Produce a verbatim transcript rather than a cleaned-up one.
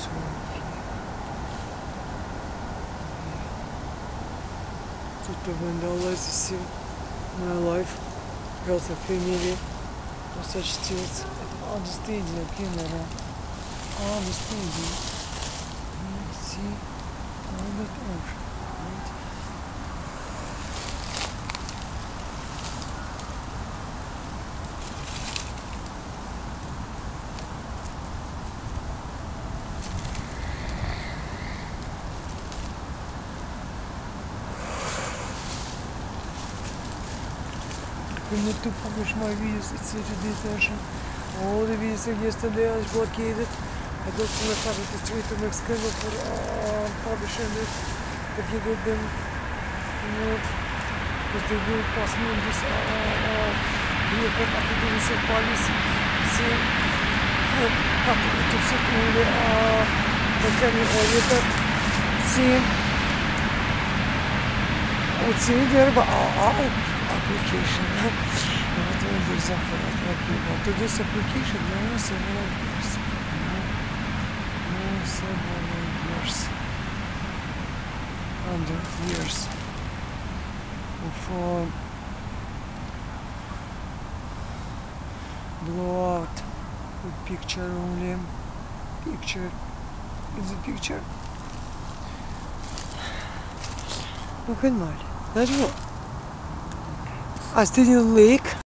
Tutto vandalizes my life, health and family, or such things. All the stage the camera, all the stage. See all that ocean, right? When to publish my videos, it's such a detention. All the videos of yesterday I was blockaded. I got to the part of the street to make scandal for uh, publishing it, to get at them, you know, because they will pass me on this uh, uh, vehicle after doing some policy, see, after it to sit on the uh, the camera later, see, I would see there, but uh, uh, application. What there's a for that. To this application, there are several years. There are several years. Hundred years of uh, blowout with picture only. Picture. Is a picture? Ну, понимали. Знаешь, вот. А стыдил лейк.